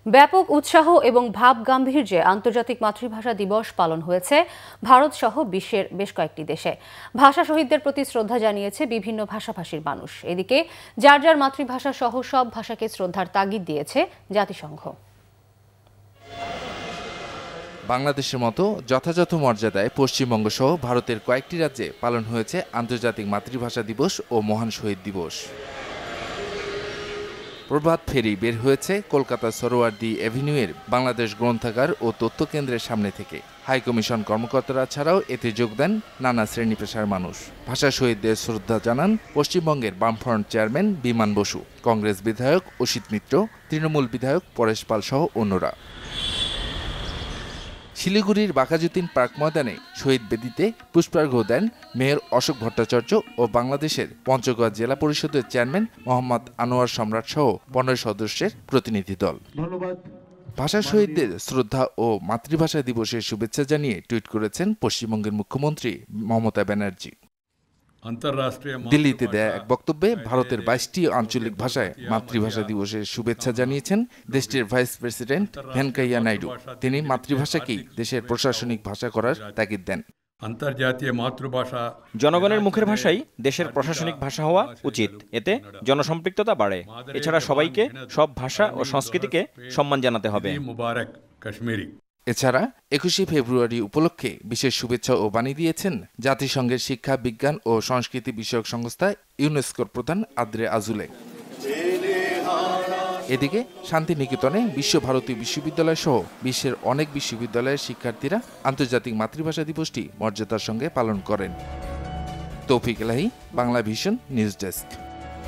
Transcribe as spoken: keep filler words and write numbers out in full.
ব্যাপক উৎসাহ এবং ভাব গাম্ভীর্যে আন্তর্জাতিক মাতৃভাষা দিবস পালন হয়েছে ভারত সহ বিশ্বের বেশ কয়েকটি দেশে। ভাষা শহীদদের প্রতি শ্রদ্ধা জানিয়েছে বিভিন্ন ভাষাভাষীর মানুষ। এদিকে যার যার মাতৃভাষা সহ সব ভাষাকে শ্রদ্ধার তাগিদ দিয়েছে জাতিসংঘ। বাংলাদেশের মতো যথাযথ মর্যাদায় পশ্চিমবঙ্গ সহ ভারতের কয়েকটি রাজ্যে পালন হয়েছে আন্তর্জাতিক মাতৃভাষা দিবস ও মহান শহীদ দিবস। প্রভাত ফেরি বের হয়েছে কলকাতা সরোয়ার্দী অ্যাভিনিউয়ের বাংলাদেশ গ্রন্থাগার ও তথ্য কেন্দ্রের সামনে থেকে। হাইকমিশন কর্মকর্তারা ছাড়াও এতে যোগ দেন নানা শ্রেণী পেশার মানুষ। ভাষা শহীদদের শ্রদ্ধা জানান পশ্চিমবঙ্গের বামফ্রন্ট চেয়ারম্যান বিমান বসু, কংগ্রেস বিধায়ক অসিত মিত্র, তৃণমূল বিধায়ক পরেশ পাল সহ অন্যরা। শিলিগুড়ির বাঘাযতীন পার্ক ময়দানে শহীদ বেদিতে পুষ্পার্ঘ্য দেন মেয়র অশোক ভট্টাচার্য ও বাংলাদেশের পঞ্চগড় জেলা পরিষদের চেয়ারম্যান মোহাম্মদ আনোয়ার সম্রাট সহ পনেরো সদস্যের প্রতিনিধি দল। ভাষা শহীদদের শ্রদ্ধা ও মাতৃভাষা দিবসের শুভেচ্ছা জানিয়ে টুইট করেছেন পশ্চিমবঙ্গের মুখ্যমন্ত্রী মমতা ব্যানার্জি। দিল্লিতে দেয়া এক বক্তব্যে ভারতের বাইশটি আঞ্চলিক ভাষায় মাতৃভাষা দিবসের শুভেচ্ছা জানিয়েছেন দেশটির ভাইস প্রেসিডেন্ট ভেঙ্কাইয়া নাইডু। তিনি মাতৃভাষাকেই দেশের প্রশাসনিক ভাষা করার তাগিদ দেন। আন্তর্জাতিক মাতৃভাষা জনগণের মুখের ভাষাই দেশের প্রশাসনিক ভাষা হওয়া উচিত। এতে জনসম্পৃক্ততা বাড়ে। এছাড়া সবাইকে সব ভাষা ও সংস্কৃতিকে সম্মান জানাতে হবে। এছাড়া একুশে ফেব্রুয়ারি উপলক্ষে বিশেষ শুভেচ্ছা ও বাণী দিয়েছেন জাতিসংঘের শিক্ষা, বিজ্ঞান ও সংস্কৃতি বিষয়ক সংস্থা ইউনেস্কোর প্রধান আদ্রে আজুলে। এদিকে শান্তিনিকেতনে বিশ্বভারতী বিশ্ববিদ্যালয় সহ বিশ্বের অনেক বিশ্ববিদ্যালয়ের শিক্ষার্থীরা আন্তর্জাতিক মাতৃভাষা দিবসটি মর্যাদার সঙ্গে পালন করেন। Toufiq Elahi, Bangla vision news desk.